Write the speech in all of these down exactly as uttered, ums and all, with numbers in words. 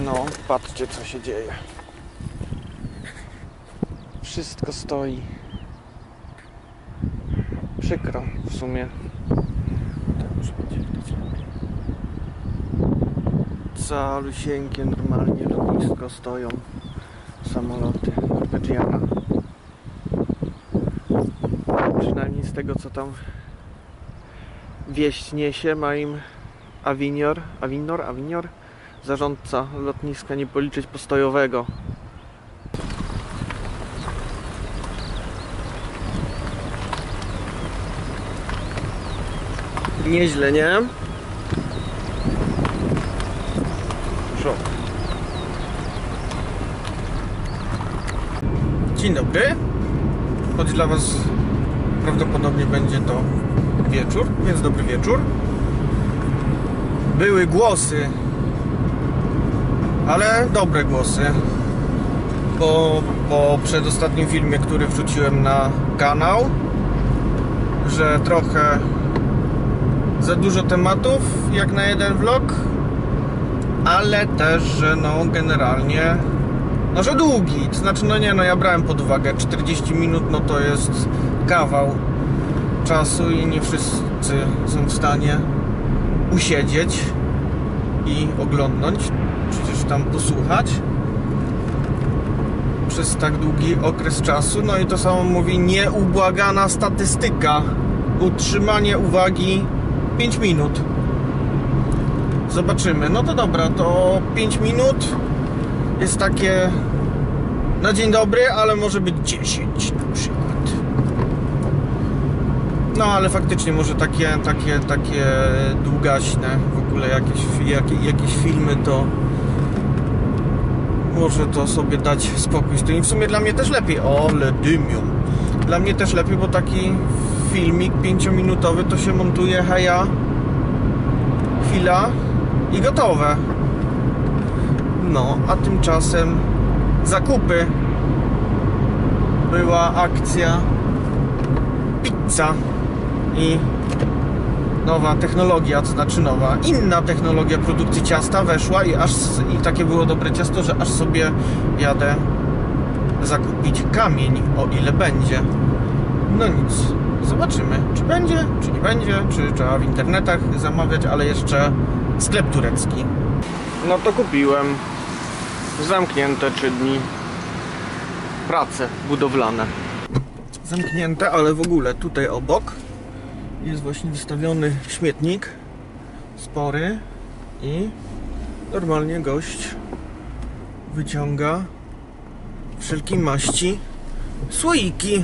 No, patrzcie co się dzieje. Wszystko stoi. Przykro w sumie. Calusieńkie normalnie lotnisko stoją. Samoloty Norwegiana. Przynajmniej z tego co tam wieść niesie, ma im Avinor, Avinor, Avinor, zarządca lotniska, nie policzyć postojowego. Nieźle, nie? Szok. Dzień dobry. Choć dla Was prawdopodobnie będzie to wieczór, więc dobry wieczór. Były głosy, ale dobre głosy, bo po przedostatnim filmie, który wrzuciłem na kanał, że trochę za dużo tematów jak na jeden vlog, ale też, że no generalnie no, że długi, to znaczy no nie, no ja brałem pod uwagę czterdzieści minut, no to jest kawał czasu i nie wszyscy są w stanie usiedzieć i oglądnąć, przecież tam posłuchać przez tak długi okres czasu. No i to samo mówi nieubłagana statystyka, utrzymanie uwagi pięć minut. Zobaczymy. No to dobra, to pięć minut jest takie na dzień dobry, ale może być dziesięć na przykład. No ale faktycznie może takie, takie, takie długaśne w ogóle jakieś, jakieś, jakieś filmy, to może to sobie dać spokój z tym. I w sumie dla mnie też lepiej. O, ale dymią. Dla mnie też lepiej, bo taki filmik pięciominutowy to się montuje, heja, chwila i gotowe. No, a tymczasem zakupy. Była akcja pizza i nowa technologia, to znaczy nowa, inna technologia produkcji ciasta weszła i aż i takie było dobre ciasto, że aż sobie jadę zakupić kamień, o ile będzie. No nic, zobaczymy, czy będzie, czy nie będzie, czy trzeba w internetach zamawiać, ale jeszcze sklep turecki. No to kupiłem. Zamknięte trzy dni. Prace budowlane zamknięte, ale w ogóle tutaj obok jest właśnie wystawiony śmietnik spory i normalnie gość wyciąga wszelkiej maści słoiki.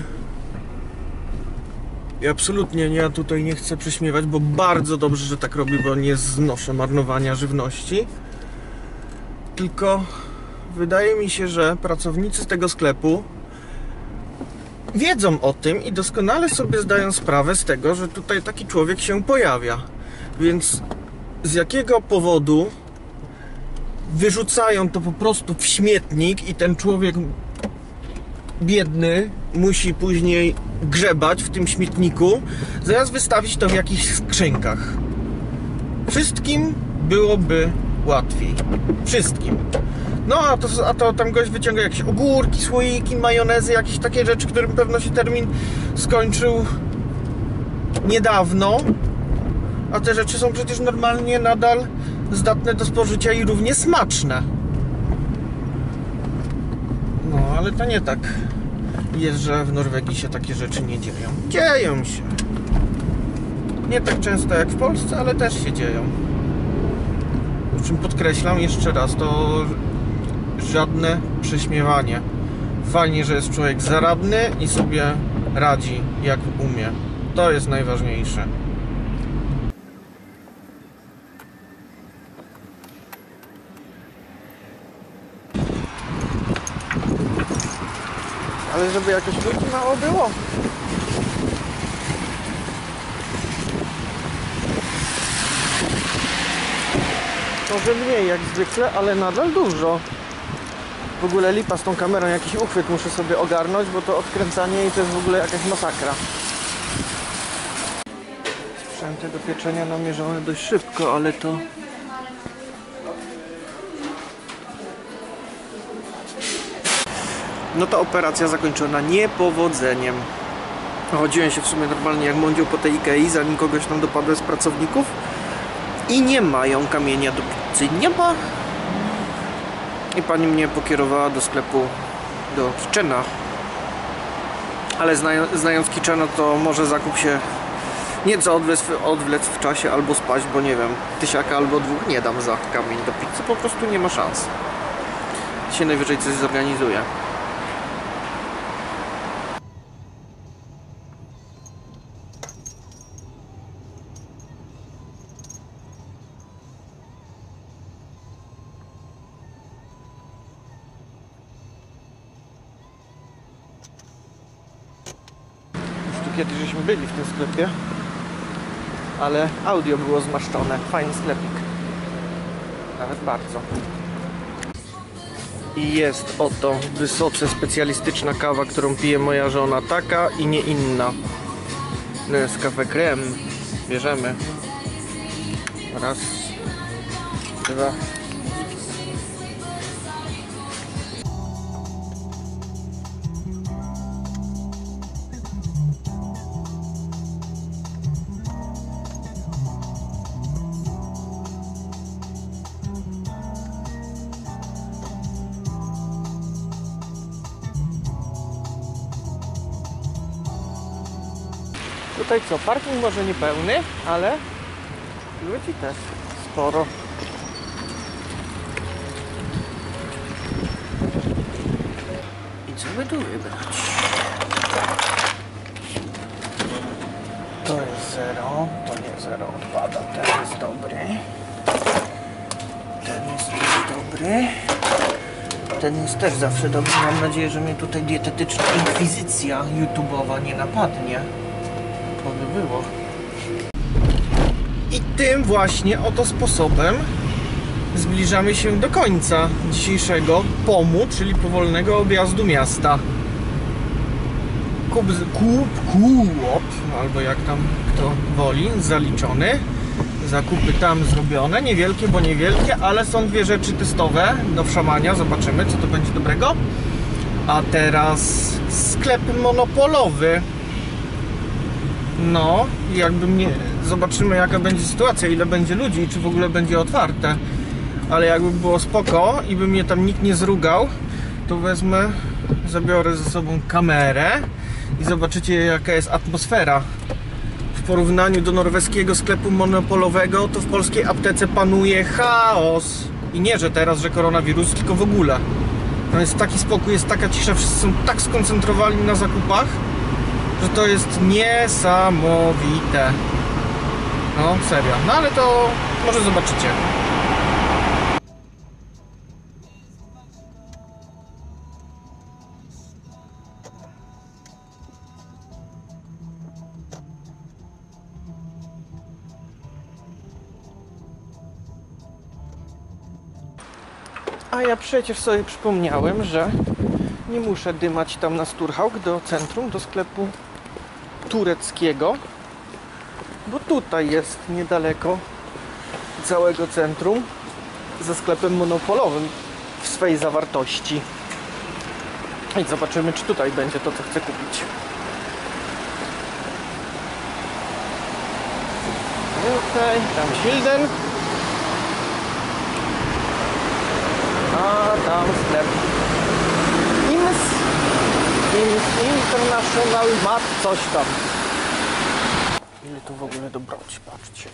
I absolutnie nie, ja tutaj nie chcę prześmiewać, bo bardzo dobrze, że tak robi, bo nie znoszę marnowania żywności. Tylko wydaje mi się, że pracownicy tego sklepu wiedzą o tym i doskonale sobie zdają sprawę z tego, że tutaj taki człowiek się pojawia. Więc z jakiego powodu wyrzucają to po prostu w śmietnik i ten człowiek biedny musi później grzebać w tym śmietniku, zamiast wystawić to w jakichś skrzynkach. Wszystkim byłoby łatwiej. Wszystkim. No a to, a to tam gość wyciąga jakieś ogórki, słoiki, majonezy, jakieś takie rzeczy, którym pewno się termin skończył niedawno. A te rzeczy są przecież normalnie nadal zdatne do spożycia i równie smaczne. No ale to nie tak jest, że w Norwegii się takie rzeczy nie dzieją. Dzieją się. Nie tak często jak w Polsce, ale też się dzieją. O czym podkreślam jeszcze raz, to żadne prześmiewanie. Fajnie, że jest człowiek zaradny i sobie radzi jak umie. To jest najważniejsze. Ale żeby jakoś ludzi mało było. Może mniej jak zwykle, ale nadal dużo. W ogóle lipa z tą kamerą, jakiś uchwyt muszę sobie ogarnąć, bo to odkręcanie i to jest w ogóle jakaś masakra. Sprzęty do pieczenia namierzone dość szybko, ale to No to operacja zakończona niepowodzeniem. Chodziłem się w sumie normalnie jak mądził po tej Ikei, zanim kogoś tam dopadłem z pracowników. I nie mają kamienia do pizzy. Nie ma. I pani mnie pokierowała do sklepu, do Kitchena. Ale znając, znając Kitchena, to może zakup się nieco odwlec, odwlec w czasie albo spać, bo nie wiem, tysiaka albo dwóch nie dam za kamień do pizzy. Po prostu nie ma szans. Się najwyżej coś zorganizuje. Kiedyś żeśmy byli w tym sklepie, ale audio było zmaszczone. Fajny sklepik. Nawet bardzo. I jest oto wysoce specjalistyczna kawa, którą pije moja żona. Taka i nie inna. Nescafe Creme. Bierzemy. Raz. Dwa. Tutaj co, parking może niepełny, ale ludzi też sporo. I co by tu wybrać? To jest zero, to nie zero odpada, ten jest dobry. Ten jest też dobry. Ten jest też zawsze dobry. Mam nadzieję, że mnie tutaj dietetyczna inkwizycja YouTube'owa nie napadnie. By było. I tym właśnie oto sposobem zbliżamy się do końca dzisiejszego POM-u, czyli powolnego objazdu miasta. Kup, kup, kup, albo jak tam kto woli, zaliczony. Zakupy tam zrobione, niewielkie, bo niewielkie, ale są dwie rzeczy testowe do wszamania. Zobaczymy, co to będzie dobrego. A teraz sklep monopolowy. No, jakby mnie... Zobaczymy, jaka będzie sytuacja, ile będzie ludzi i czy w ogóle będzie otwarte. Ale jakby było spoko i by mnie tam nikt nie zrugał, to wezmę, zabiorę ze sobą kamerę i zobaczycie, jaka jest atmosfera. W porównaniu do norweskiego sklepu monopolowego, to w polskiej aptece panuje chaos. I nie, że teraz, że koronawirus, tylko w ogóle. No jest taki spokój, jest taka cisza, wszyscy są tak skoncentrowani na zakupach, że to jest niesamowite. No, serio. No ale to może zobaczycie. A ja przecież sobie przypomniałem, że nie muszę dymać tam na Sturhaug do centrum, do sklepu tureckiego, bo tutaj jest niedaleko całego centrum ze sklepem monopolowym w swej zawartości. I zobaczymy, czy tutaj będzie to, co chcę kupić. Tutaj, tam Hilden. A tam sklep Ims, Ims International Mat, coś tam. Ile tu w ogóle dobroci, patrzcie.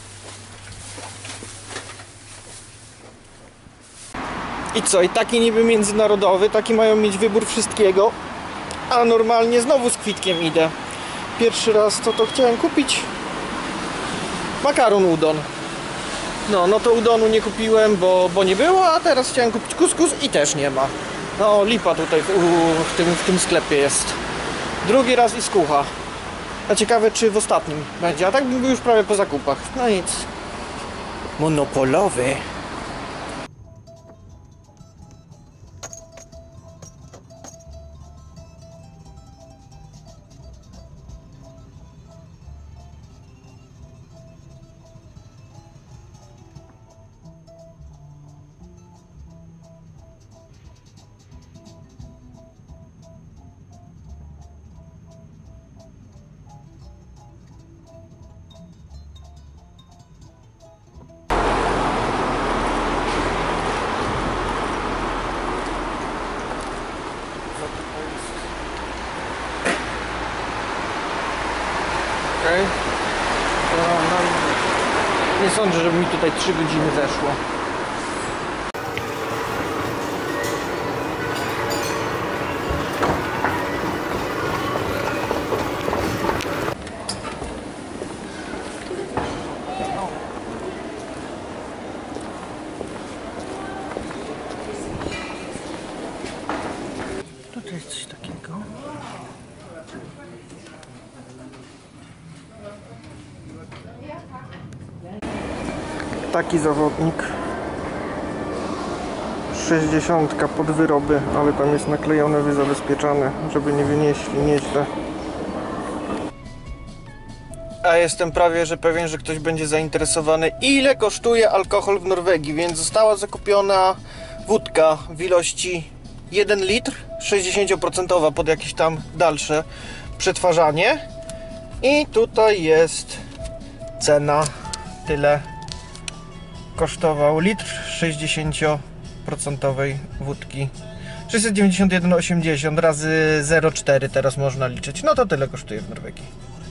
I co? I taki niby międzynarodowy, taki mają mieć wybór wszystkiego, a normalnie znowu z kwitkiem idę. Pierwszy raz to to chciałem kupić makaron udon. No, no to udonu nie kupiłem, bo, bo nie było, a teraz chciałem kupić kuskus i też nie ma. No, lipa tutaj w, w, tym, w tym sklepie jest. Drugi raz i skucha. A ciekawe, czy w ostatnim będzie, a tak bym był już prawie po zakupach. No nic. Monopolowy. sądzę, żeby mi tutaj trzy godziny zeszło. Tutaj jest coś takiego. Taki zawodnik. sześćdziesiątka pod wyroby, ale tam jest naklejone, wyzabezpieczane, żeby nie wynieśli nieźle. A jestem prawie że pewien, że ktoś będzie zainteresowany, ile kosztuje alkohol w Norwegii, więc została zakupiona wódka w ilości jeden litr, sześćdziesiąt procent pod jakieś tam dalsze przetwarzanie. I tutaj jest cena, tyle kosztował litr sześćdziesiąt procent wódki. sześćset dziewięćdziesiąt jeden osiemdziesiąt razy zero przecinek cztery teraz można liczyć. No to tyle kosztuje w Norwegii.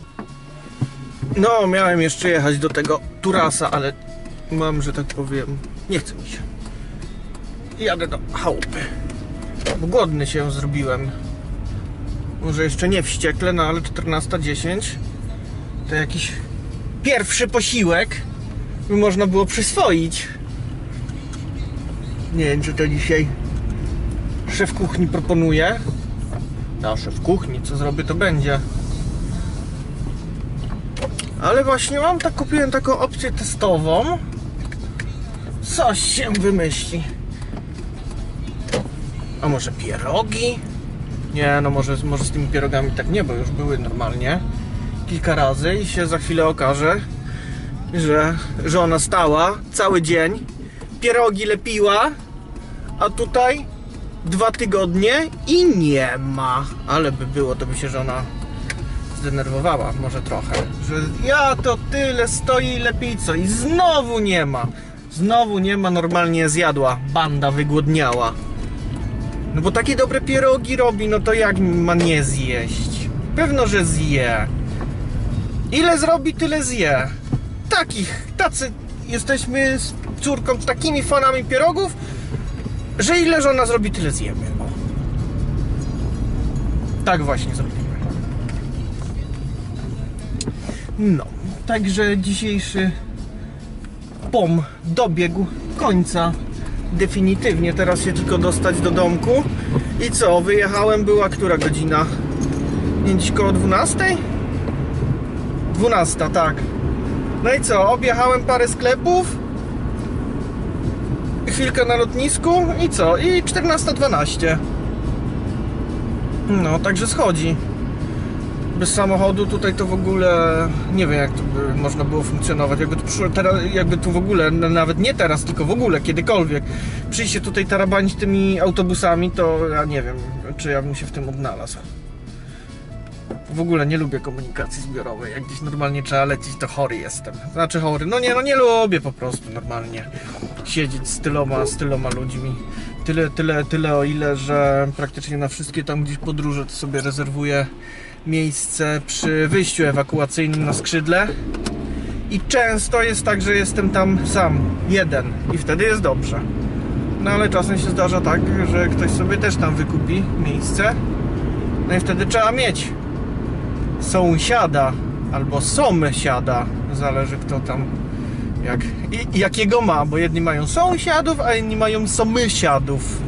No, miałem jeszcze jechać do tego Turasa, ale mam, że tak powiem, nie chce mi się. Jadę do chałupy. Bo głodny się zrobiłem. Może jeszcze nie wściekle, no ale czternasta dziesięć to jakiś pierwszy posiłek by można było przyswoić. Nie wiem, czy to dzisiaj szef kuchni proponuje. No, szef kuchni, co zrobię, to będzie. Ale właśnie mam tak, kupiłem taką opcję testową. Coś się wymyśli. A może pierogi? Nie, no może, może z tymi pierogami tak nie, bo już były normalnie kilka razy i się za chwilę okaże, że żona stała cały dzień, pierogi lepiła, a tutaj dwa tygodnie i nie ma. Ale by było, to by się żona zdenerwowała może trochę, że ja to tyle stoi, lepiej co, i znowu nie ma. Znowu nie ma, normalnie zjadła, banda wygłodniała. No bo takie dobre pierogi robi, no to jak ma nie zjeść? Pewno, że zje. Ile zrobi, tyle zje. Takich, tacy jesteśmy z córką takimi fanami pierogów, że ile żona zrobi, tyle zjemy. O. Tak właśnie zrobimy. No, także dzisiejszy pom dobiegł końca. Definitywnie, teraz się tylko dostać do domku. I co, wyjechałem, była która godzina? Nie, dziś koło dwunastej? dwunasta, tak. No i co, objechałem parę sklepów, chwilkę na lotnisku i co? I czternasta dwanaście. No, także schodzi. Bez samochodu tutaj to w ogóle nie wiem, jak to by można było funkcjonować. Jakby tu, przyszło, teraz, jakby tu w ogóle, nawet nie teraz, tylko w ogóle kiedykolwiek przyjście tutaj tarabanić tymi autobusami, to ja nie wiem, czy ja bym się w tym odnalazł. W ogóle nie lubię komunikacji zbiorowej. Jak gdzieś normalnie trzeba lecieć, to chory jestem. Znaczy chory, no nie, no nie lubię po prostu normalnie siedzieć z tyloma, z tyloma ludźmi. Tyle, tyle, tyle o ile, że praktycznie na wszystkie tam gdzieś podróże to sobie rezerwuję miejsce przy wyjściu ewakuacyjnym na skrzydle. I często jest tak, że jestem tam sam, jeden. I wtedy jest dobrze. No ale czasem się zdarza tak, że ktoś sobie też tam wykupi miejsce. No i wtedy trzeba mieć sąsiada albo sąsiada, zależy kto tam jak, i, jakiego ma, bo jedni mają sąsiadów, a inni mają sąsiadów.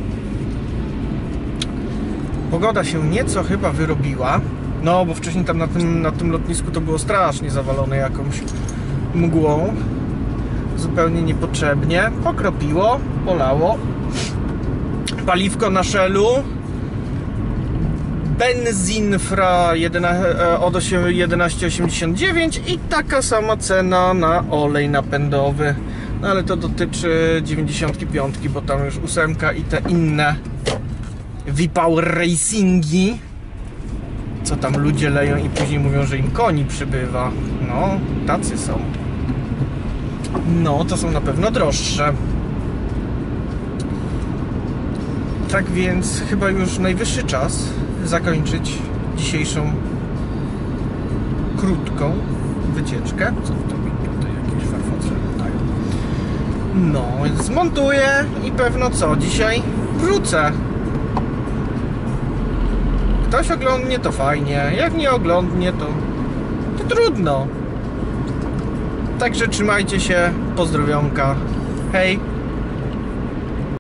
Pogoda się nieco chyba wyrobiła, no bo wcześniej tam na tym, na tym lotnisku to było strasznie zawalone jakąś mgłą, zupełnie niepotrzebnie. Pokropiło, polało, paliwko na Shellu, Benzinfra od jedenaście osiemdziesiąt dziewięć i taka sama cena na olej napędowy. No ale to dotyczy dziewięćdziesiątki piątki, bo tam już ósemka i te inne V-Power Racingi, co tam ludzie leją i później mówią, że im koni przybywa. No, tacy są. No, to są na pewno droższe. Tak więc chyba już najwyższy czas zakończyć dzisiejszą krótką wycieczkę. Co to mi tutaj jakieś farfoce latają? No, zmontuję i pewno co, dzisiaj wrócę. Ktoś oglądnie, to fajnie, jak nie oglądnie, to, to trudno. Także trzymajcie się, pozdrowionka, hej.